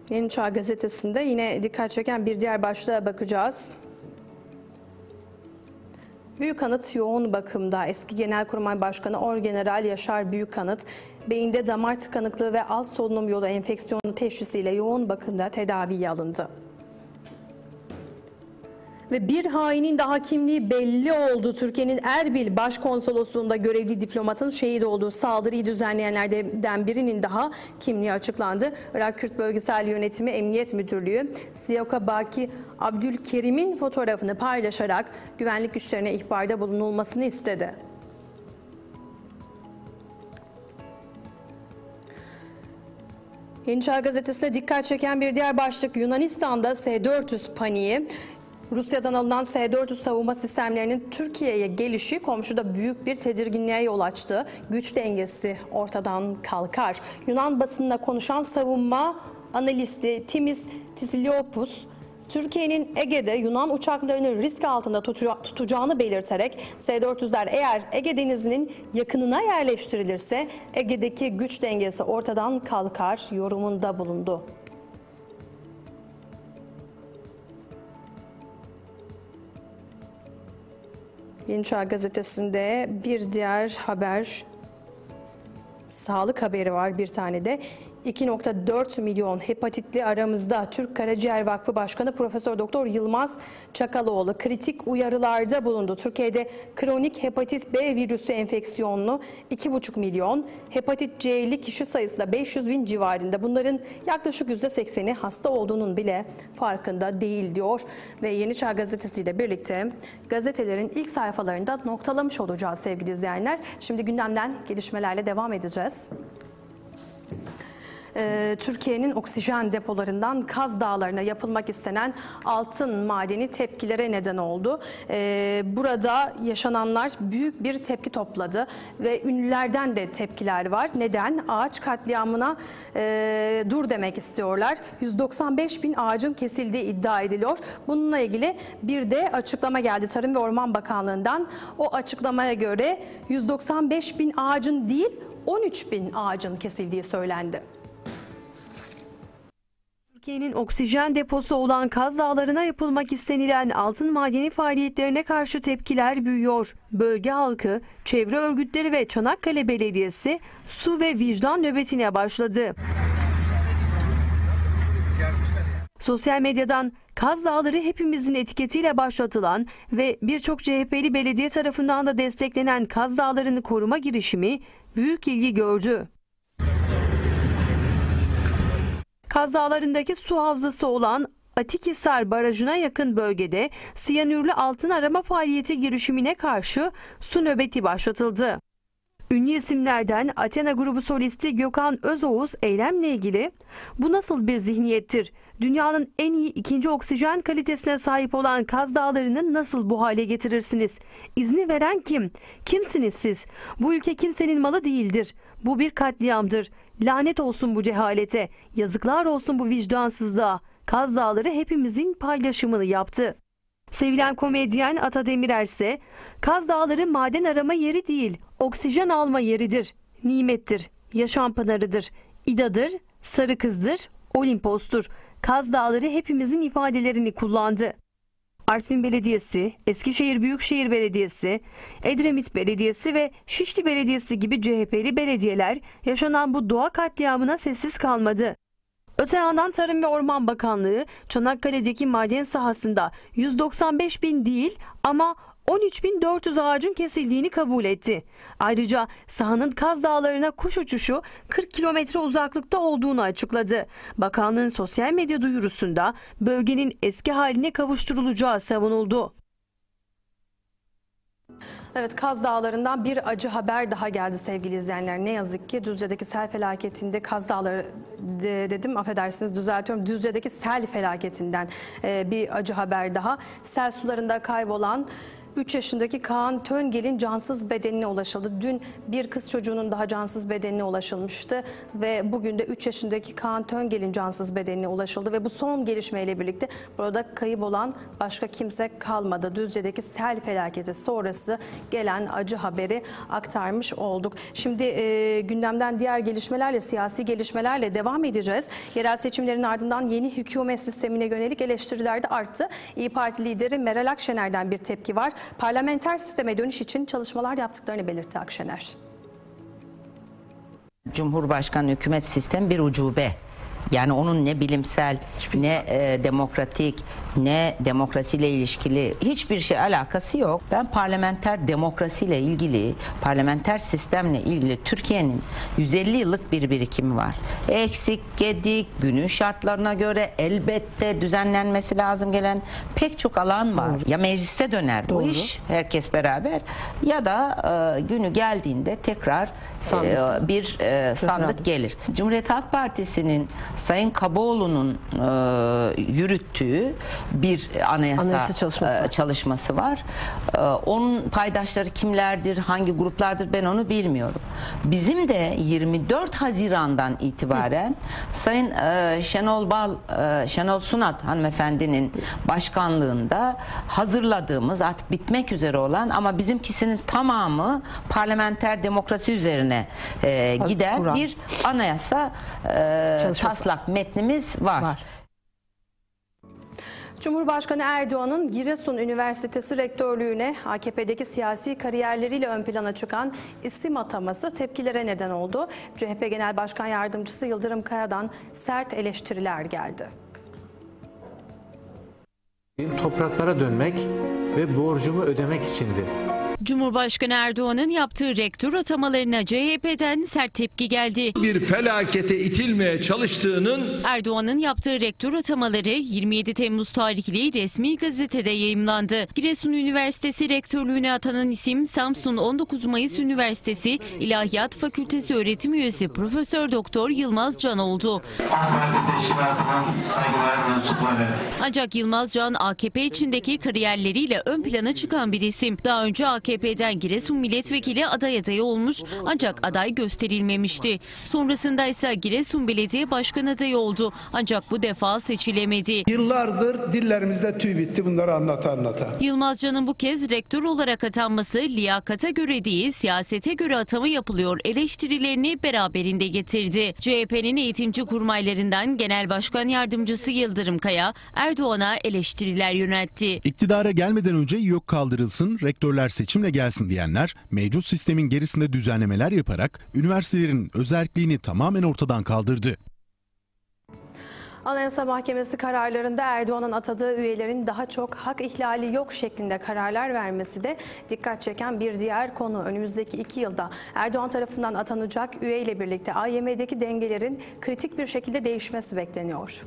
Yeni Çağ Gazetesi'nde yine dikkat çeken bir diğer başlığa bakacağız. Büyükanıt yoğun bakımda. Eski Genelkurmay Başkanı Orgeneral Yaşar Büyükanıt, beyinde damar tıkanıklığı ve alt solunum yolu enfeksiyonu teşhisiyle yoğun bakımda tedaviye alındı. Ve bir hainin daha kimliği belli oldu. Türkiye'nin Erbil Başkonsolosluğu'nda görevli diplomatın şehit olduğu saldırıyı düzenleyenlerden birinin daha kimliği açıklandı. Irak Kürt Bölgesel Yönetimi Emniyet Müdürlüğü, Siyoka Baki Abdülkerim'in fotoğrafını paylaşarak güvenlik güçlerine ihbarda bulunulmasını istedi. Yeni Çağ Gazetesi'ne dikkat çeken bir diğer başlık Yunanistan'da S dört yüz paniği. Rusya'dan alınan S dört yüz savunma sistemlerinin Türkiye'ye gelişi komşuda büyük bir tedirginliğe yol açtı. Güç dengesi ortadan kalkar. Yunan basınına konuşan savunma analisti Timis Tisiliopoulos, Türkiye'nin Ege'de Yunan uçaklarını risk altında tutacağını belirterek S dört yüzler eğer Ege Denizi'nin yakınına yerleştirilirse Ege'deki güç dengesi ortadan kalkar yorumunda bulundu. Yeni Çağ Gazetesi'nde bir diğer haber, sağlık haberi var bir tane de. iki nokta dört milyon hepatitli aramızda. Türk Karaciğer Vakfı Başkanı Profesör Doktor Yılmaz Çakaloğlu kritik uyarılarda bulundu. Türkiye'de kronik hepatit B virüsü enfeksiyonlu iki buçuk milyon, hepatit C'li kişi sayısı da beş yüz bin civarında. Bunların yaklaşık yüzde sekseni hasta olduğunun bile farkında değil diyor. Ve Yeni Çağ Gazetesi ile birlikte gazetelerin ilk sayfalarında noktalamış olacağız sevgili izleyenler. Şimdi gündemden gelişmelerle devam edeceğiz. Türkiye'nin oksijen depolarından Kaz Dağları'na yapılmak istenen altın madeni tepkilere neden oldu. Burada yaşananlar büyük bir tepki topladı ve ünlülerden de tepkiler var. Neden? Ağaç katliamına dur demek istiyorlar. yüz doksan beş bin ağacın kesildiği iddia ediliyor. Bununla ilgili bir de açıklama geldi Tarım ve Orman Bakanlığı'ndan. O açıklamaya göre yüz doksan beş bin ağacın değil on üç bin ağacın kesildiği söylendi. Türkiye'nin oksijen deposu olan Kaz Dağları'na yapılmak istenilen altın madeni faaliyetlerine karşı tepkiler büyüyor. Bölge halkı, çevre örgütleri ve Çanakkale Belediyesi su ve vicdan nöbetine başladı. Sosyal medyadan Kaz Dağları hepimizin etiketiyle başlatılan ve birçok C H P'li belediye tarafından da desteklenen Kaz Dağları'nı koruma girişimi büyük ilgi gördü. Kaz Dağları'ndaki su havzası olan Atikhisar Barajı'na yakın bölgede siyanürlü altın arama faaliyeti girişimine karşı su nöbeti başlatıldı. Ünlü isimlerden Athena grubu solisti Gökhan Özoğuz eylemle ilgili "Bu nasıl bir zihniyettir? Dünyanın en iyi ikinci oksijen kalitesine sahip olan Kaz Dağları'nı nasıl bu hale getirirsiniz? İzni veren kim? Kimsiniz siz? Bu ülke kimsenin malı değildir. Bu bir katliamdır. Lanet olsun bu cehalete. Yazıklar olsun bu vicdansızlığa." Kaz Dağları hepimizin paylaşımını yaptı. Sevilen komedyen Ata Demirer ise "Kaz Dağları maden arama yeri değil, oksijen alma yeridir. Nimettir, yaşam pınarıdır, İda'dır, Sarı Kız'dır, Olimpos'tur. Kaz Dağları hepimizin" ifadelerini kullandı. Artvin Belediyesi, Eskişehir Büyükşehir Belediyesi, Edremit Belediyesi ve Şişli Belediyesi gibi C H P'li belediyeler yaşanan bu doğa katliamına sessiz kalmadı. Öte yandan Tarım ve Orman Bakanlığı Çanakkale'deki maden sahasında yüz doksan beş bin değil ama on üç bin dört yüz ağacın kesildiğini kabul etti. Ayrıca sahanın Kaz Dağları'na kuş uçuşu kırk kilometre uzaklıkta olduğunu açıkladı. Bakanlığın sosyal medya duyurusunda bölgenin eski haline kavuşturulacağı savunuldu. Evet, Kaz Dağları'ndan bir acı haber daha geldi sevgili izleyenler. Ne yazık ki Düzce'deki sel felaketinde Kaz Dağları de, dedim affedersiniz düzeltiyorum. Düzce'deki sel felaketinden e, bir acı haber daha. Sel sularında kaybolan üç yaşındaki Kaan Töngel'in cansız bedenine ulaşıldı. Dün bir kız çocuğunun daha cansız bedenine ulaşılmıştı ve bugün de üç yaşındaki Kaan Töngel'in cansız bedenine ulaşıldı ve bu son gelişmeyle birlikte burada kayıp olan başka kimse kalmadı. Düzce'deki sel felaketi sonrası gelen acı haberi aktarmış olduk. Şimdi e, gündemden diğer gelişmelerle, siyasi gelişmelerle devam edeceğiz. Yerel seçimlerin ardından yeni hükümet sistemine yönelik eleştiriler de arttı. İYİ Parti lideri Meral Akşener'den bir tepki var. Parlamenter sisteme dönüş için çalışmalar yaptıklarını belirtti Akşener. Cumhurbaşkanı hükümet sistemi bir ucube. Yani onun ne bilimsel, ne e, demokratik, ne demokrasiyle ilişkili hiçbir şey alakası yok. Ben parlamenter demokrasiyle ilgili, parlamenter sistemle ilgili Türkiye'nin yüz elli yıllık bir birikimi var. Eksik, gedik, günün şartlarına göre elbette düzenlenmesi lazım gelen pek çok alan var. Doğru. Ya meclise döner Doğru. bu iş, herkes beraber, ya da e, günü geldiğinde tekrar e, bir e, sandık gelir. Cumhuriyet Halk Partisi'nin Sayın Kaboğlu'nun e, yürüttüğü bir anayasa, anayasa çalışması, e, çalışması var. E, onun paydaşları kimlerdir, hangi gruplardır ben onu bilmiyorum. Bizim de yirmi dört Haziran'dan itibaren Hı. Sayın e, Şenol Bal, e, Şenol Sunat hanımefendinin başkanlığında hazırladığımız, artık bitmek üzere olan ama bizimkisinin tamamı parlamenter demokrasi üzerine e, giden Kuran. bir anayasa e, taslak metnimiz var. var. Cumhurbaşkanı Erdoğan'ın Giresun Üniversitesi rektörlüğüne A K P'deki siyasi kariyerleriyle ön plana çıkan isim ataması tepkilere neden oldu. C H P Genel Başkan Yardımcısı Yıldırım Kaya'dan sert eleştiriler geldi. Topraklara dönmek ve borcumu ödemek içindi. Cumhurbaşkanı Erdoğan'ın yaptığı rektör atamalarına C H P'den sert tepki geldi. Bir felakete itilmeye çalıştığının... Erdoğan'ın yaptığı rektör atamaları yirmi yedi Temmuz tarihli resmi gazetede yayımlandı. Giresun Üniversitesi rektörlüğüne atanan isim Samsun on dokuz Mayıs Üniversitesi İlahiyat Fakültesi öğretim üyesi Profesör Doktor Yılmaz Can oldu. Ancak Yılmaz Can A K P içindeki kariyerleriyle ön plana çıkan bir isim. Daha önce A K P'den Giresun Milletvekili aday adayı olmuş ancak aday gösterilmemişti. Sonrasında ise Giresun Belediye Başkan adayı oldu ancak bu defa seçilemedi. Yıllardır dillerimizde tüy bitti bunları anlata anlata. Yılmaz Can'ın bu kez rektör olarak atanması liyakata göre değil siyasete göre atama yapılıyor eleştirilerini beraberinde getirdi. C H P'nin eğitimci kurmaylarından Genel Başkan Yardımcısı Yıldırım Kaya Erdoğan'a eleştiriler yöneltti. İktidara gelmeden önce yok kaldırılsın, rektörler seçimle gelsin diyenler mevcut sistemin gerisinde düzenlemeler yaparak üniversitelerin özerkliğini tamamen ortadan kaldırdı. Anayasa Mahkemesi kararlarında Erdoğan'ın atadığı üyelerin daha çok hak ihlali yok şeklinde kararlar vermesi de dikkat çeken bir diğer konu. Önümüzdeki iki yılda Erdoğan tarafından atanacak üye ile birlikte A Y M'deki dengelerin kritik bir şekilde değişmesi bekleniyor.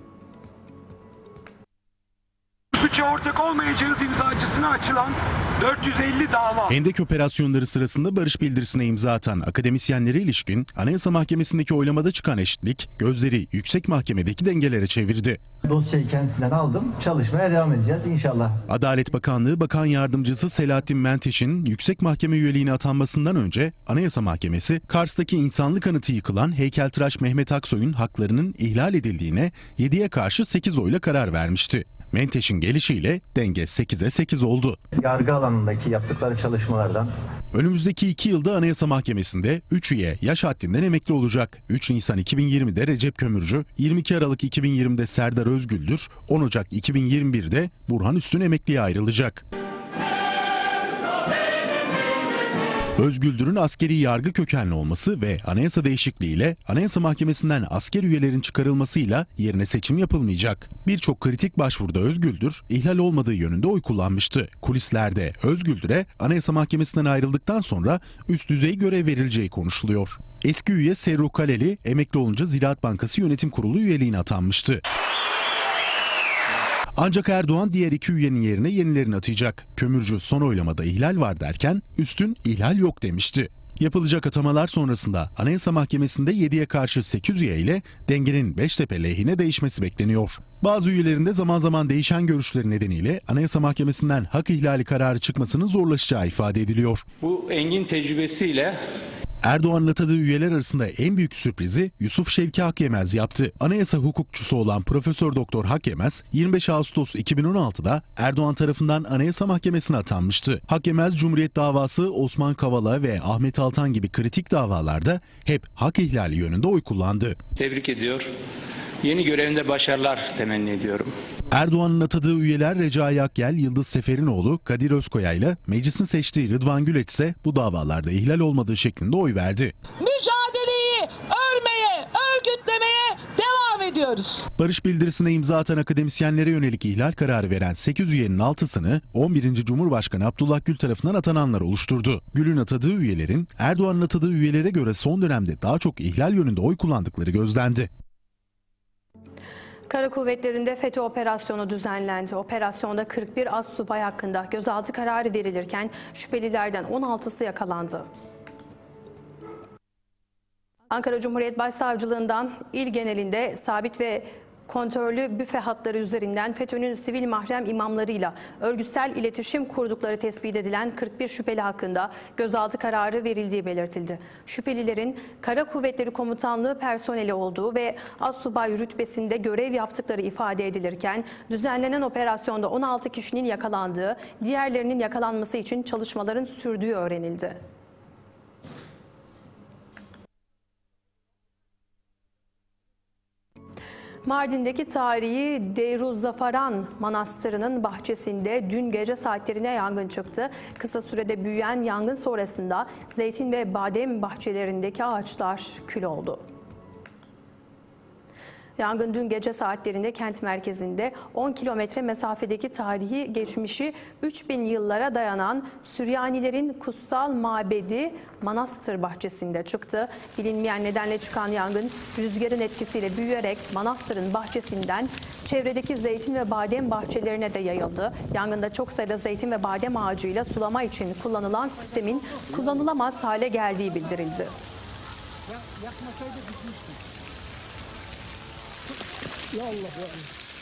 Suça ortak olmayacağız imzacısına açılan dört yüz elli dava. Hendek operasyonları sırasında barış bildirisine imza atan akademisyenlere ilişkin Anayasa Mahkemesi'ndeki oylamada çıkan eşitlik gözleri yüksek mahkemedeki dengelere çevirdi. Dosyayı kendisinden aldım. Çalışmaya devam edeceğiz inşallah. Adalet Bakanlığı Bakan Yardımcısı Selahattin Menteş'in yüksek mahkeme üyeliğine atanmasından önce Anayasa Mahkemesi Kars'taki insanlık anıtı yıkılan heykeltıraş Mehmet Aksoy'un haklarının ihlal edildiğine yediye karşı sekiz oyla karar vermişti. Menteş'in gelişiyle denge sekize sekiz oldu. Yargı alanındaki yaptıkları çalışmalardan. Önümüzdeki iki yılda Anayasa Mahkemesi'nde üç üye yaş haddinden emekli olacak. üç Nisan iki bin yirmide Recep Kömürcü, yirmi iki Aralık iki bin yirmide Serdar Özgüldür, on Ocak iki bin yirmi birde Burhan Üstün emekliye ayrılacak. Özgüldür'ün askeri yargı kökenli olması ve anayasa değişikliğiyle Anayasa Mahkemesi'nden asker üyelerin çıkarılmasıyla yerine seçim yapılmayacak. Birçok kritik başvuruda Özgüldür ihlal olmadığı yönünde oy kullanmıştı. Kulislerde Özgüldür'e Anayasa Mahkemesi'nden ayrıldıktan sonra üst düzey görev verileceği konuşuluyor. Eski üye Serru Kaleli emekli olunca Ziraat Bankası Yönetim Kurulu üyeliğine atanmıştı. Ancak Erdoğan diğer iki üyenin yerine yenilerini atayacak. Kömürcü son oylamada ihlal var derken Üstün ihlal yok demişti. Yapılacak atamalar sonrasında Anayasa Mahkemesi'nde yediye karşı sekiz üye ile dengenin Beştepe lehine değişmesi bekleniyor. Bazı üyelerinde zaman zaman değişen görüşleri nedeniyle Anayasa Mahkemesi'nden hak ihlali kararı çıkmasının zorlaşacağı ifade ediliyor. Bu engin tecrübesiyle Erdoğan'ın atadığı üyeler arasında en büyük sürprizi Yusuf Şevki Hakyemez yaptı. Anayasa hukukçusu olan Profesör Doktor Hakyemez yirmi beş Ağustos iki bin on altıda Erdoğan tarafından Anayasa Mahkemesi'ne atanmıştı. Hakyemez, Cumhuriyet davası, Osman Kavala ve Ahmet Altan gibi kritik davalarda hep hak ihlali yönünde oy kullandı. tebrik ediyor. Yeni görevinde başarılar temenni ediyorum. Erdoğan'ın atadığı üyeler Recai Akgel, Yıldız Seferinoğlu, Kadir Özkoya ile meclisin seçtiği Rıdvan Güleç ise bu davalarda ihlal olmadığı şeklinde oy verdi. Mücadeleyi örmeye, örgütlemeye devam ediyoruz. Barış bildirisine imza atan akademisyenlere yönelik ihlal kararı veren sekiz üyenin altısını on birinci Cumhurbaşkanı Abdullah Gül tarafından atananlar oluşturdu. Gül'ün atadığı üyelerin Erdoğan'ın atadığı üyelere göre son dönemde daha çok ihlal yönünde oy kullandıkları gözlendi. Kara Kuvvetleri'nde FETÖ operasyonu düzenlendi. Operasyonda kırk bir astsubay hakkında gözaltı kararı verilirken şüphelilerden on altısı yakalandı. Ankara Cumhuriyet Başsavcılığından il genelinde sabit ve kontrollü büfe hatları üzerinden FETÖ'nün sivil mahrem imamlarıyla örgütsel iletişim kurdukları tespit edilen kırk bir şüpheli hakkında gözaltı kararı verildiği belirtildi. Şüphelilerin Kara Kuvvetleri Komutanlığı personeli olduğu ve astsubay rütbesinde görev yaptıkları ifade edilirken düzenlenen operasyonda on altı kişinin yakalandığı, diğerlerinin yakalanması için çalışmaların sürdüğü öğrenildi. Mardin'deki tarihi Deiruzzafaran Manastırı'nın bahçesinde dün gece saatlerine yangın çıktı. Kısa sürede büyüyen yangın sonrasında zeytin ve badem bahçelerindeki ağaçlar kül oldu. Yangın dün gece saatlerinde kent merkezinde on kilometre mesafedeki tarihi geçmişi üç bin yıllara dayanan Süryanilerin kutsal mabedi manastır bahçesinde çıktı. Bilinmeyen nedenle çıkan yangın rüzgarın etkisiyle büyüyerek manastırın bahçesinden çevredeki zeytin ve badem bahçelerine de yayıldı. Yangında çok sayıda zeytin ve badem ağacıyla sulama için kullanılan sistemin kullanılamaz hale geldiği bildirildi. Yakmasaydı bitmişti. Ya Allah ya Allah.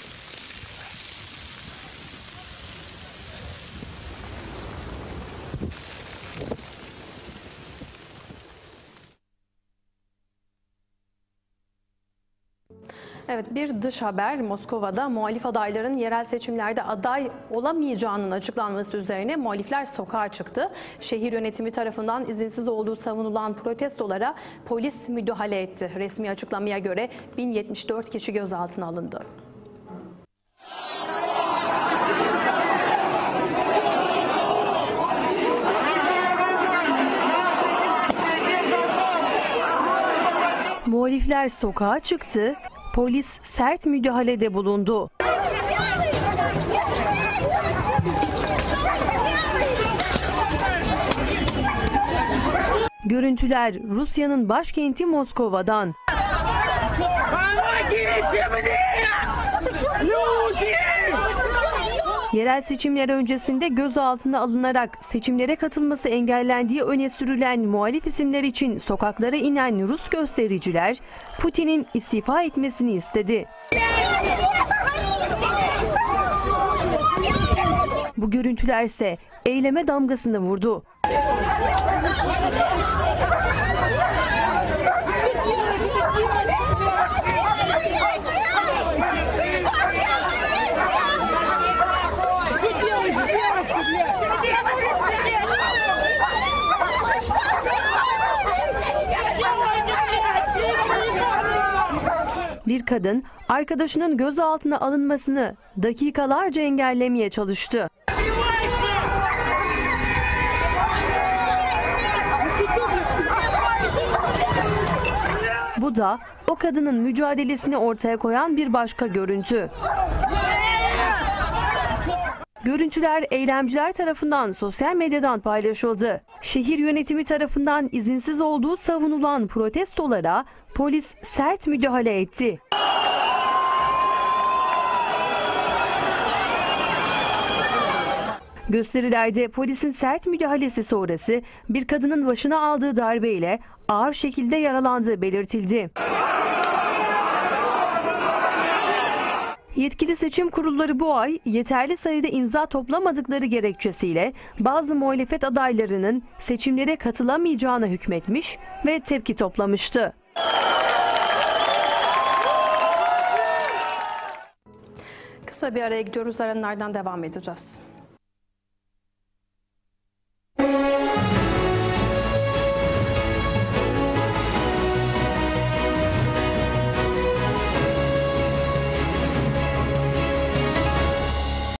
Evet, bir dış haber. Moskova'da muhalif adayların yerel seçimlerde aday olamayacağının açıklanması üzerine muhalifler sokağa çıktı. Şehir yönetimi tarafından izinsiz olduğu savunulan protestolara polis müdahale etti. Resmi açıklamaya göre bin yetmiş dört kişi gözaltına alındı. Muhalifler sokağa çıktı. Polis sert müdahalede bulundu. Görüntüler Rusya'nın başkenti Moskova'dan. Yerel seçimler öncesinde gözaltına alınarak seçimlere katılması engellendiği öne sürülen muhalif isimler için sokaklara inen Rus göstericiler Putin'in istifa etmesini istedi. Bu görüntülerse eyleme damgasını vurdu. Bir kadın arkadaşının gözaltına alınmasını dakikalarca engellemeye çalıştı. Bu da o kadının mücadelesini ortaya koyan bir başka görüntü. Görüntüler eylemciler tarafından sosyal medyadan paylaşıldı. Şehir yönetimi tarafından izinsiz olduğu savunulan protestolara polis sert müdahale etti. Gösterilerde polisin sert müdahalesi sonrası bir kadının başına aldığı darbeyle ağır şekilde yaralandığı belirtildi. Yetkili seçim kurulları bu ay yeterli sayıda imza toplamadıkları gerekçesiyle bazı muhalefet adaylarının seçimlere katılamayacağına hükmetmiş ve tepki toplamıştı. Kısa bir araya gidiyoruz. Aranlardan devam edeceğiz.